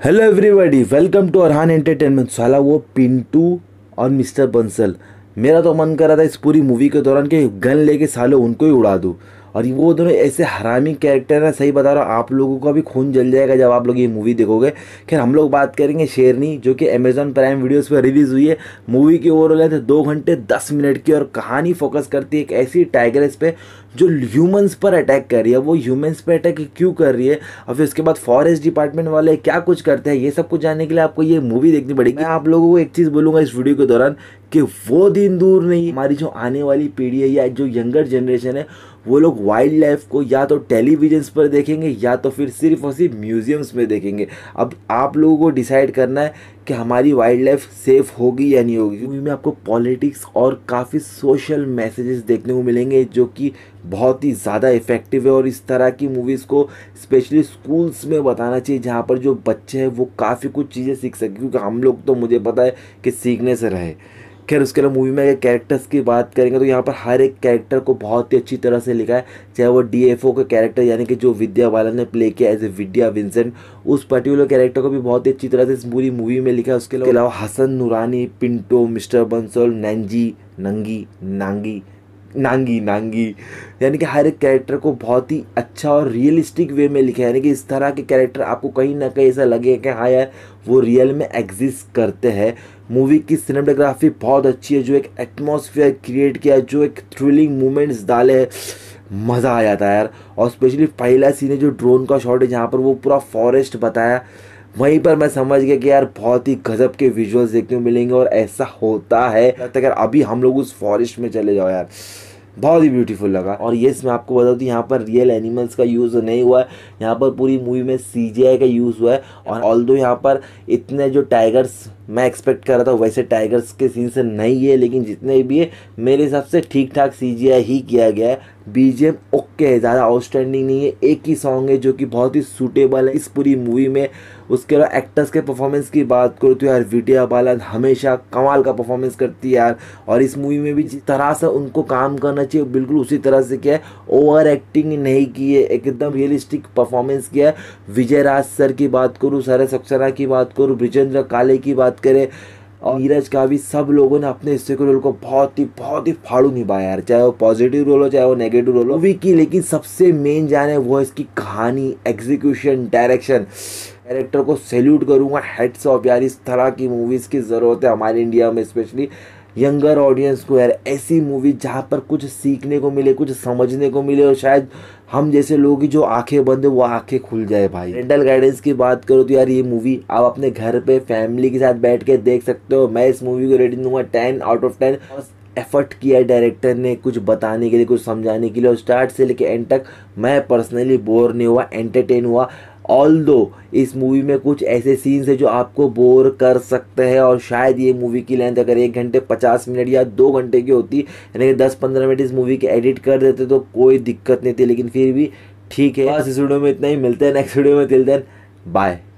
Hello everybody, welcome to Arhan entertainment. साला वो पिंटू और मिस्टर बंसल, मेरा तो मन कर रहा था इस पूरी मूवी के दौरान कि गन लेके साले उनको ही उड़ा दूँ। और वो दोनों ऐसे हरामी कैरेक्टर है, सही बता रहा हूँ, आप लोगों का भी खून जल जाएगा जब आप लोग ये मूवी देखोगे। खैर हम लोग बात करेंगे शेरनी, जो कि अमेजॉन प्राइम वीडियोस पर रिलीज़ हुई है। मूवी की ओवरऑल लेंथ 2 घंटे 10 मिनट की, और कहानी फोकस करती है एक ऐसी टाइगरेस पे जो ह्यूमंस पर अटैक कर रही है। वो ह्यूमंस पर अटैक क्यों कर रही है और फिर उसके बाद फॉरेस्ट डिपार्टमेंट वाले क्या कुछ करते हैं, ये सब कुछ जानने के लिए आपको ये मूवी देखनी पड़ेगी। मैं आप लोगों को एक चीज़ बोलूँगा इस वीडियो के दौरान कि वो दिन दूर नहीं, हमारी जो आने वाली पीढ़ी है या जो यंगर जनरेशन है, वो लोग वाइल्ड लाइफ को या तो टेलीविजन्स पर देखेंगे या तो फिर सिर्फ और सिर्फ म्यूजियम्स में देखेंगे। अब आप लोगों को डिसाइड करना है कि हमारी वाइल्ड लाइफ सेफ होगी या नहीं होगी। मूवी में आपको पॉलिटिक्स और काफ़ी सोशल मैसेजेस देखने को मिलेंगे जो कि बहुत ही ज़्यादा इफ़ेक्टिव है। और इस तरह की मूवीज़ को स्पेशली स्कूल्स में बताना चाहिए, जहाँ पर जो बच्चे हैं वो काफ़ी कुछ चीज़ें सीख सकें, क्योंकि हम लोग तो मुझे पता है कि सीखने से रहे। खैर उसके अलावा मूवी में अगर कैरेक्टर्स की बात करेंगे तो यहाँ पर हर एक कैरेक्टर को बहुत ही अच्छी तरह से लिखा है। चाहे वो डीएफओ का कैरेक्टर यानी कि जो विद्या बालन ने प्ले किया एज ए विद्या विंसेंट, उस पर्टिकुलर कैरेक्टर को भी बहुत ही अच्छी तरह से इस पूरी मूवी में लिखा है। उसके अलावा हसन नूरानी, पिंटो, मिस्टर बंसल, नंजी, नंगी, नांगी नांगी नांगी यानी कि हर एक कैरेक्टर को बहुत ही अच्छा और रियलिस्टिक वे में लिखा है। यानी कि इस तरह के कैरेक्टर आपको कहीं ना कहीं ऐसा लगे कि हाँ यार वो रियल में एग्जिस्ट करते हैं। मूवी की सिनेमेटोग्राफी बहुत अच्छी है, जो एक एटमॉस्फेयर क्रिएट किया, जो एक थ्रिलिंग मोमेंट्स डाले हैं, मज़ा आ जाता है यार। और स्पेशली पहला सीन है जो ड्रोन का शॉट है, जहाँ पर वो पूरा फॉरेस्ट बताया, वहीं पर मैं समझ गया कि यार बहुत ही गजब के विजुअल्स देखने को मिलेंगे। और ऐसा होता है अगर अभी हम लोग उस फॉरेस्ट में चले जाओ यार, बहुत ही ब्यूटीफुल लगा। और येस मैं आपको बता दूँ, यहाँ पर रियल एनिमल्स का यूज़ नहीं हुआ है, यहाँ पर पूरी मूवी में सीजीआई का यूज़ हुआ है। और ऑल्दो यहाँ पर इतने जो टाइगर्स मैं एक्सपेक्ट कर रहा था वैसे टाइगर्स के सीन से नहीं है, लेकिन जितने भी है मेरे हिसाब से ठीक ठाक सीजीआई ही किया गया है। बीजीएम ओके है, ज़्यादा आउटस्टैंडिंग नहीं है, एक ही सॉन्ग है जो कि बहुत ही सूटेबल है इस पूरी मूवी में। उसके अलावा एक्टर्स के परफॉर्मेंस की बात करूँ तो यार विद्या बालन हमेशा कमाल का परफॉर्मेंस करती है यार। और इस मूवी में भी जिस तरह से उनको काम करना चाहिए बिल्कुल उसी तरह से किया है, ओवर एक्टिंग नहीं की है, एकदम रियलिस्टिक परफॉर्मेंस किया है। विजय राज सर की बात करूँ, सरस सक्सेना की बात करूँ, ब्रिजेंद्र काले की बात करें और नीरज का भी, सब लोगों ने अपने हिस्से के रोल को बहुत ही फाड़ू निभाया यार, चाहे वो पॉजिटिव रोल हो चाहे वो नेगेटिव रोल हो मूवी की। लेकिन सबसे मेन जाने वो है इसकी कहानी, एग्जीक्यूशन, डायरेक्शन। कैरेक्टर को सैल्यूट करूंगा, हेड्स ऑफ यार। इस तरह की मूवीज़ की ज़रूरत है हमारे इंडिया में, स्पेशली यंगर ऑडियंस को यार। ऐसी मूवी जहाँ पर कुछ सीखने को मिले, कुछ समझने को मिले, और शायद हम जैसे लोग की जो आंखें बंद है वो आंखें खुल जाए भाई। पेरेंटल गाइडेंस की बात करो तो यार ये मूवी आप अपने घर पे फैमिली के साथ बैठ के देख सकते हो। मैं इस मूवी को रेटिंग दूंगा 10 आउट ऑफ 10। एफर्ट किया है डायरेक्टर ने कुछ बताने के लिए, कुछ समझाने के लिए, और स्टार्ट से लेके एंड तक मैं पर्सनली बोर नहीं हुआ, एंटरटेन हुआ। ऑल्दो इस मूवी में कुछ ऐसे सीन्स है जो आपको बोर कर सकते हैं, और शायद ये मूवी की लेंथ अगर 1 घंटे 50 मिनट या 2 घंटे की होती, यानी कि 10-15 मिनट इस मूवी के एडिट कर देते तो कोई दिक्कत नहीं थी, लेकिन फिर भी ठीक है। बस इस वीडियो में इतना ही, मिलते हैं नेक्स्ट वीडियो में, टिल देन बाय।